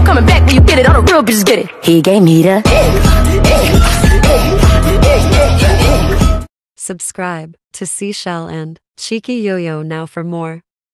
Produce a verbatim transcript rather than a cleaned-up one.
no coming back when you get it. All the real bitches get it. He gave me the. Subscribe to Seashell and Cheeky Yo-Yo now for more.